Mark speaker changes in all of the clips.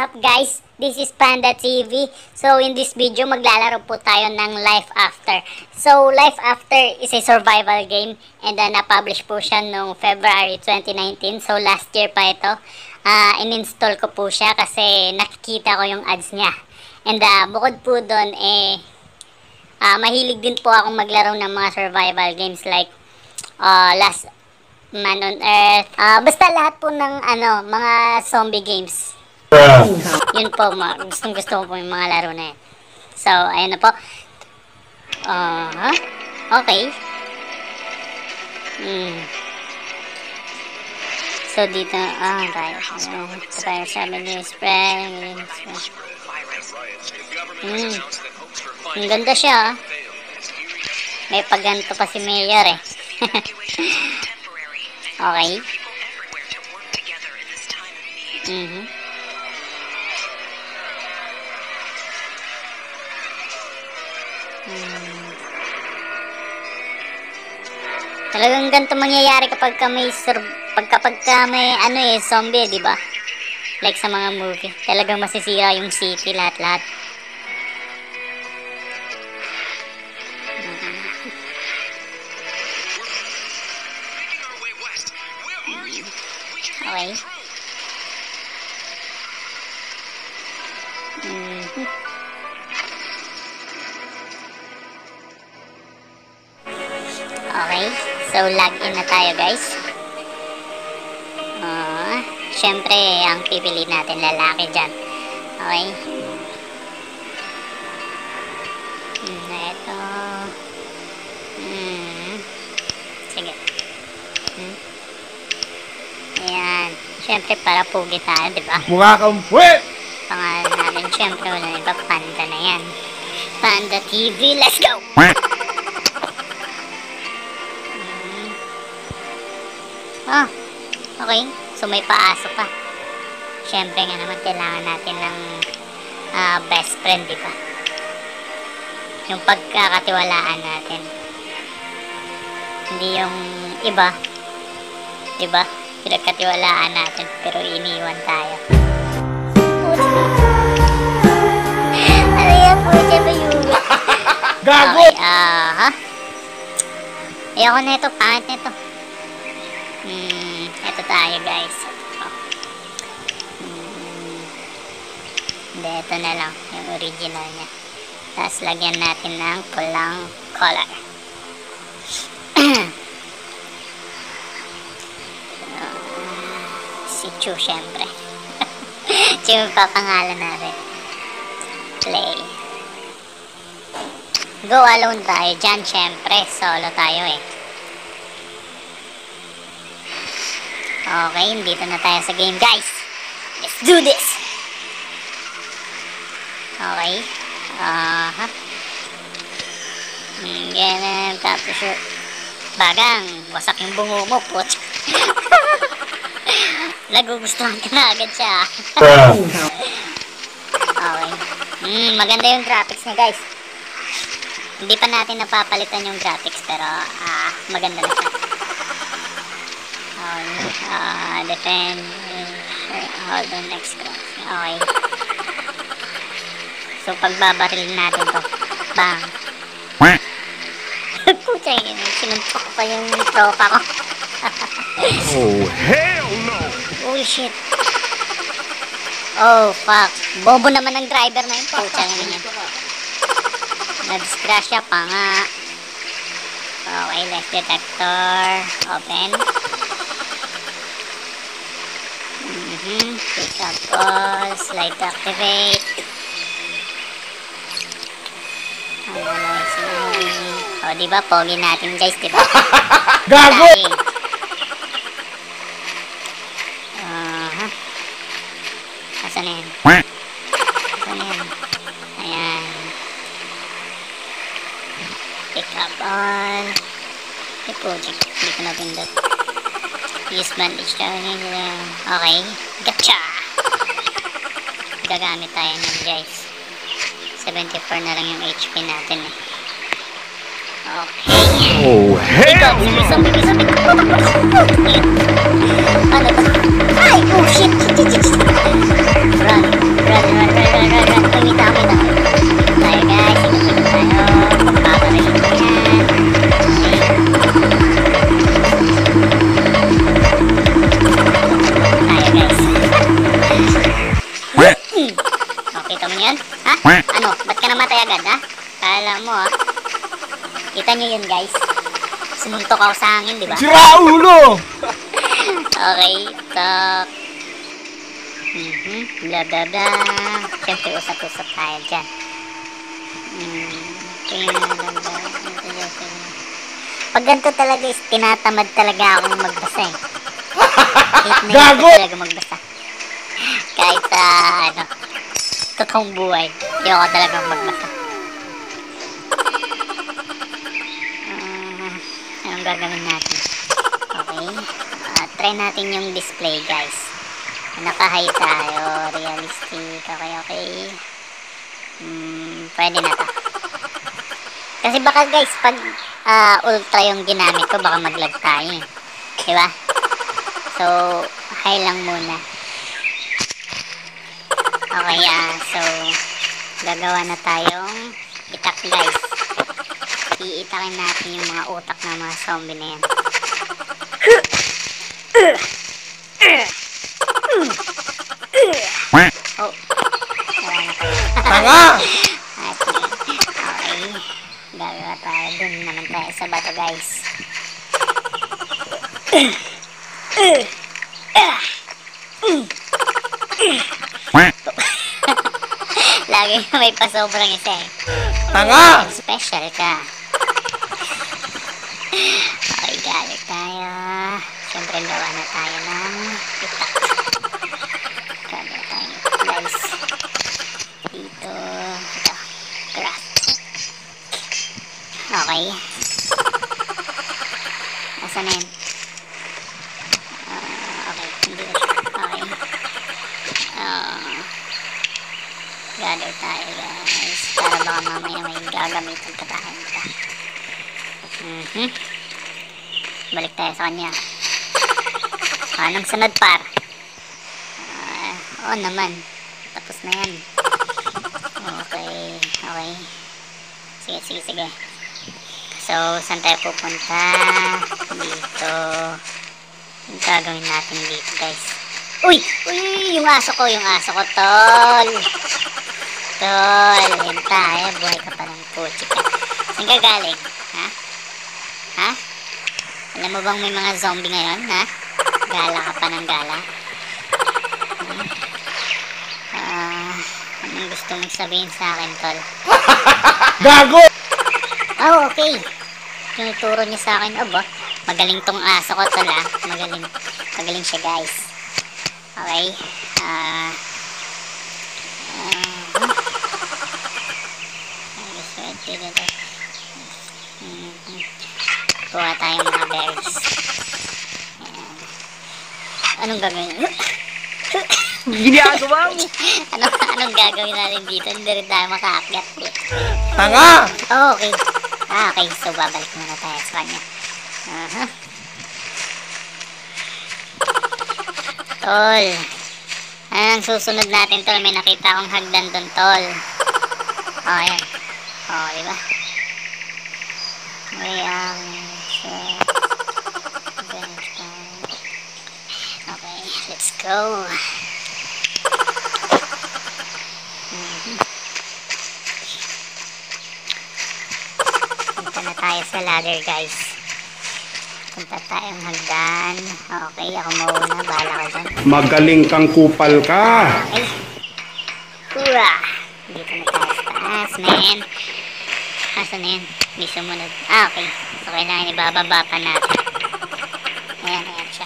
Speaker 1: up guys? This is Panda TV. So in this video, maglalaro po tayo ng Life After. So Life After is a survival game and na-publish po siya noong February 2019. So last year pa ito. In-install ko po siya kasi nakikita ko yung ads niya. And bukod po doon, mahilig din po akong maglaro ng mga survival games like Last Man on Earth. Basta lahat po ng mga zombie games. Yun po, gustong gusto ko po yung mga laro na yan. So, ayun na po. Okay. So, dito, tayo sabi niyo, spray. Ang ganda siya, May pagganto pa si Mayor eh. Okay. Talagang ganito mangyayari kapag may zombie, di ba? Like sa mga movie. Talagang masisira yung city, lahat-lahat. Okay. Okay. So, login na tayo, guys. Siyempre, ang pipili natin lalaki dyan. Okay. Ito. Sige. Ayan. Siyempre, para pugi tayo, diba?
Speaker 2: Mukha kang puwet!
Speaker 1: Pangalan natin, siyempre, wala iba. Panda na yan. Panda TV, let's go! Okay. So, may paaso pa. Siyempre nga naman, kailangan natin ng best friend, di ba? Yung pagkakatiwalaan natin. Hindi yung iba. Di ba? Pinagkatiwalaan natin, pero iniwan tayo. Ano yan po? Diyan ba yun?
Speaker 2: Gago!
Speaker 1: Okay, ayoko na ito. Pangit na ito. Ito tayo, guys. Hindi, ito na lang. Yung original niya. Tapos, lagyan natin ng pulang color. Si Chu, syempre. Chu yung papangalan natin. Play. Go alone tayo dyan, syempre. Solo tayo eh. Okay, dito na tayo sa game, guys. Let's do this! Okay. Ganun, tapos yung bagang, wasak yung bungo mo, putz. Nagugustuhan ka na agad siya. Okay. Maganda yung graphics niya, guys. Hindi pa natin napapalitan yung graphics, pero maganda na siya. Defend. Hold on, next cross. Okay. So, pagbabaril natin to. Bang. Pucha yun. Sinuntok pa yung tropa ko.
Speaker 2: Oh, hell no!
Speaker 1: Oh, shit. Oh, fuck. Bobo naman ng driver na yun. Pucha yun yan. Nadisgrasya pa nga. Okay, left detector. Open. Pick up all. Slide to activate. O, diba? Pogi natin, guys, diba?
Speaker 2: Gago!
Speaker 1: Asan na yan? Ayan. Pick up all. Project. Hindi ko napindot. Use bandage. Okay. Gotcha! Gagamit tayo nun, guys. 74 na lang yung HP natin eh. Okay.
Speaker 2: Oh, hell no!
Speaker 1: Ano to? Ay! Oh shit! Run! mamatay agad, ha? Kala mo, ha? Kita nyo yun, guys. Sumuntok ako sa hangin, di ba?
Speaker 2: Sira ulo!
Speaker 1: Okay, tak. Bla bla bla. Siyempre, usap-usap tayo dyan. Pag ganito talaga is tinatamad talaga akong magbasa eh. Hate na
Speaker 2: Gago!
Speaker 1: hate talaga magbasa. Kahit sa ano, totoong buhay. Ayoko talagang magbasa. Anong gagawin natin? Okay. Try natin yung display, guys. Naka-high tayo. Realistic. Okay. Pwede na to. Kasi baka guys, pag ultra yung ginamit ko, baka mag-lag tayo eh. Diba? So, high lang muna. Okay, so, gagawa na tayong itak, guys. Iitakin natin yung mga utak ng mga zombie na yan. Oh, wala na tayo.
Speaker 2: Tanga!
Speaker 1: Okay, gagawa tayo. Dun naman tayo sa bato, guys. Lagi may pasobrang isa eh.
Speaker 2: Tanga!
Speaker 1: Special ka. Okay, galit tayo. Siyempre, gawa na tayo ng itak. Gagawa tayo ng itak, guys. Dito. Ito. Craft. Okay. Asan na yun? Okay, hindi na siya. Okay. Gather tayo, guys. Para baka mamaya may gagamitin ka tayo nito. Balik tayo sa kanya. Anong sunod, par? Oo naman. Tapos na yan. Okay. Sige. So, saan tayo pupunta? Dito. Yung gagawin natin dito, guys. Uy! Yung aso ko, tol. Tol, yan tayo. Buhay ka pa ng puchi ka. Saan ka galing? Ha? Alam mo bang may mga zombie ngayon, ha? Gala ka pa ng gala? Anong gusto mong sabihin sa akin, tol?
Speaker 2: Gago!
Speaker 1: Oh, okay. Tinuturo niya sa akin, magaling tong aso ko, tol, ha? Magaling siya, guys. Okay. Kuha tayong mga berries. Ayan. Anong gagawin?
Speaker 2: Ginagawa mo!
Speaker 1: Anong gagawin natin dito? Hindi rin tayo makaakyat.
Speaker 2: Tanga!
Speaker 1: Oh, okay. Okay, so babalik muna tayo sa kanya. Tol. Anong susunod natin, tol? May nakita akong hagdan doon, tol. Oh, ayan. Oh, diba? Okay, let's go. Punta na tayo sa ladder, guys. Punta tayong hagdan. Okay, ako mauna. Bahala ka dyan.
Speaker 2: Magaling kang kupal ka!
Speaker 1: Okay. Hura! Dito na tayo sa taas, man. Asan na yan? Hindi sumunod. Okay. So, kailangan ibababa pa natin. Ayan siya.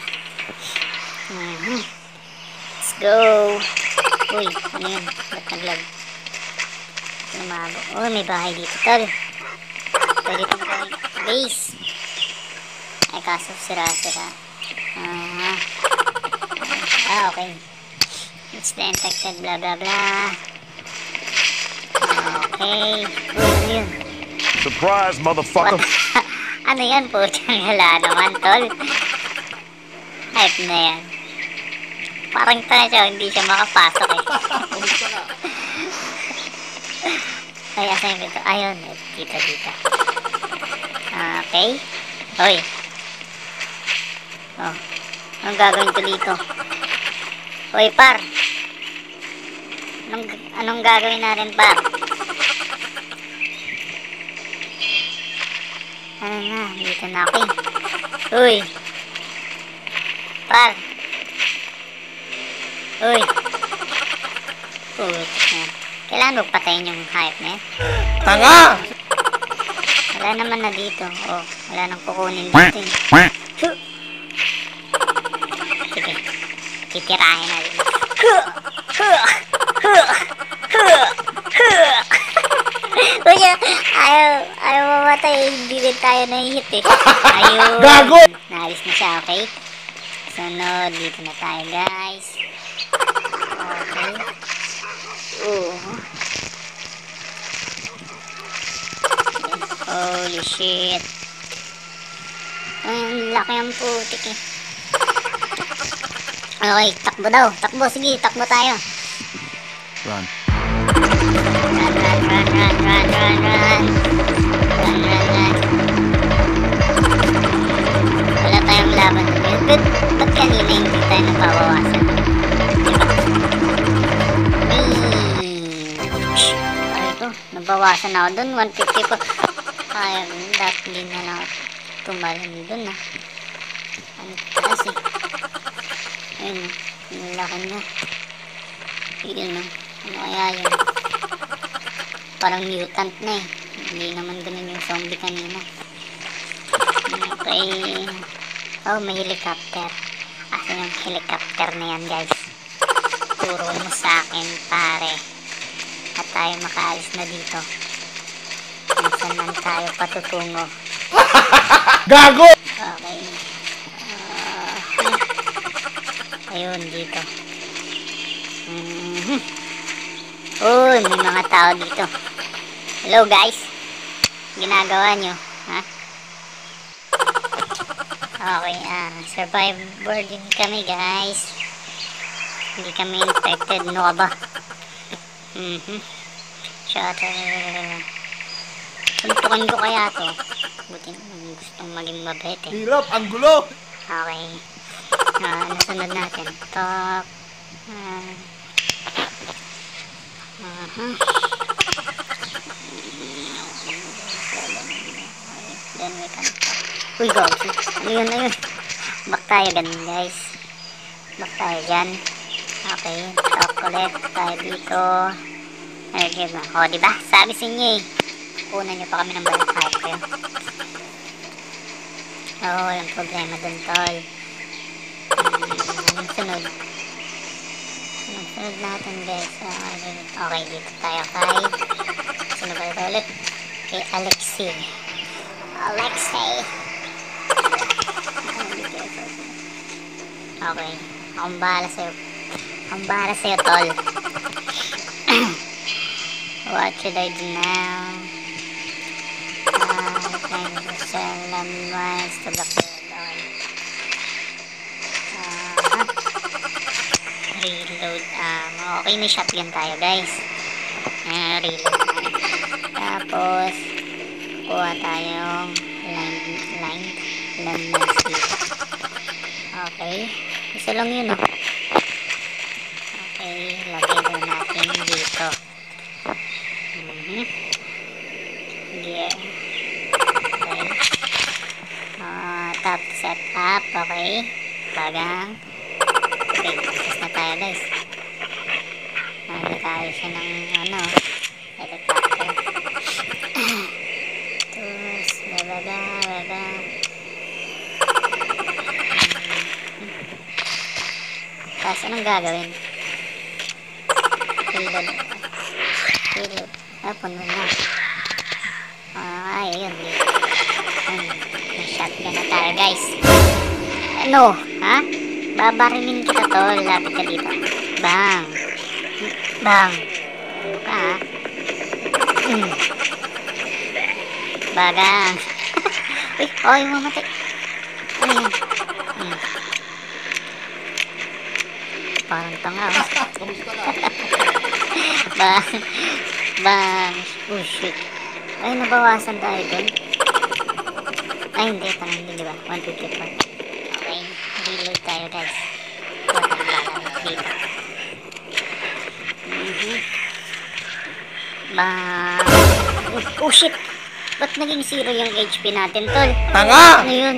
Speaker 1: Let's go! Uy, ano yun? Ba't naglag? Lumago. Oh, may bahay dito, tol. Pwede itong gawin. Base! Ay, kaso sira-sira. Okay. It's the infected, blah blah blah. Okay. Ano yun?
Speaker 2: Surprise, motherfucker!
Speaker 1: Ano yan po? Wala naman, tol. Hype na yan. Parang tayo siya, hindi siya makapasok eh. Ay, asan yung pinto? Ayun, dito. Okay. Hoy. Oh. Anong gagawin ko dito? Hoy, par. Anong gagawin natin, par? Dito na ako eh. Uy. Par. Uy. Putik na. Kailangan mo patayin yung hype na yan.
Speaker 2: Tanga!
Speaker 1: Wala naman na dito. Oh, wala nang kukunin dito eh. Sige. Titirahin na dito. Kuya, ayaw mamatay. Hindi rin tayo nahihit eh. Ayun.
Speaker 2: Gago!
Speaker 1: Naalis na siya, okay? Sunod, dito na tayo, guys. Okay. Holy shit. Ay, ang laki ang putik eh. Okay, takbo daw. Takbo, sige, takbo tayo.
Speaker 2: Run.
Speaker 1: Run, run, run, run, run, run, run. Run, run, run. Wala tayong laban. Ba't kanina hindi tayo nababawasan? Ay, ito. Nabawasan ako dun. 150 po. Ay, dapat din na lang tumalon dun ah. Ano taas eh. Ayun, ang laki na. Yun ah. Ano kaya yun? Parang mutant na eh. Hindi naman ganun yung zombie kanina. Okay. Oh, may helicopter. Asan yung helicopter na yan, guys? Turo mo sa akin, pare. At tayo makaalis na dito. Kung saan man tayo patutungo.
Speaker 2: Gago!
Speaker 1: Okay. Ayun, dito. Uy, may mga tao dito. Hello, guys. Ginagawa nyo, ha? Okay, survivor din kami, guys. Hindi kami infected, no ba? Shutter. Tuntukan ko kaya to. Buti naman gustong maging mabait eh.
Speaker 2: Hirap, ang gulo!
Speaker 1: Okay. Nasunod natin. Talk. Then we can talk. Uy, go. Ano yun, ano yun? Back tayo ganun, guys. Back tayo dyan. Okay. Talk ulit. Tayo dito. Okay ba? O, diba? Sabi sa inyo eh. Kunan nyo pa kami ng balik hype kayo. Oo, walang problema dun, tol. Anong sunod? Anong sunod natin, guys? Okay, dito tayo kay... Sino ba ito ulit? Kay Alexei. Okay. Akong bahala sa'yo. Akong bahala sa'yo, tol. What should I do now? Trying to sell landmines to block the door. Reload. Okay, may shotgun tayo, guys. Reload. Tapos, kuha tayong landmines dito. Okay. Isa lang yun, oh. Okay, lagay daw natin dito. Gear. Okay. Top set up. Okay. Bagang. Okay, tapos na tayo, guys. Tayo siya ng helicopter. Tapos, bababa. Tapos, anong gagawin? Reload. Puno na. Ayun. May shotgun na tayo, guys. Ano? Ha? Babarilin kita, tol. Lapit ka dito. Bang. Bang. Bagang. Uy, yung mamatay. Ano yan? Parang tanga, oh. Bang. Oh, shit. Ay, nabawasan tayo dun. Ay, hindi. Tangan din, diba? 154. Okay. Reload tayo, guys. Dito. Bang. Oh, shit. Ba't naging 0 yung HP natin, tol?
Speaker 2: Tanga!
Speaker 1: Ano yun?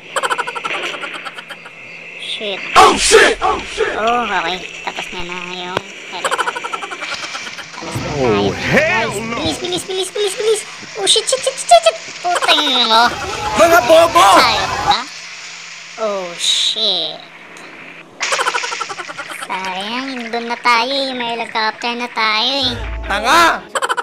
Speaker 1: Shit.
Speaker 2: Oh shit! Oh shit!
Speaker 1: Oh, okay. Tapos na yung helicopter. Alas na tayo.
Speaker 2: Oh, hell
Speaker 1: Guys,
Speaker 2: no!
Speaker 1: bilis, bilis, bilis, bilis, bilis. Oh, shit, shit, shit, shit, shit. Putang mo.
Speaker 2: Mga bobo!
Speaker 1: Sayang ba? Oh, shit. Sayang, doon na tayo eh. May helicopter na tayo eh.
Speaker 2: Tanga!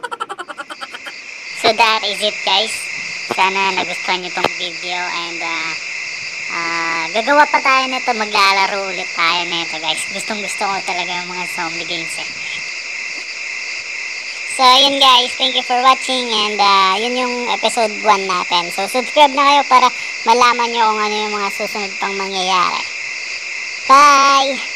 Speaker 1: So that is it, guys. Sana nagustuhan nyo tong video and gagawa pa tayo nito, maglalaro ulit tayo nito, guys. Gustong gusto ko talaga yung mga zombie games eh. So yun, guys, thank you for watching and yun yung episode 1 natin. So subscribe na kayo para malaman nyo kung ano yung mga susunod pang mangyayari. Bye!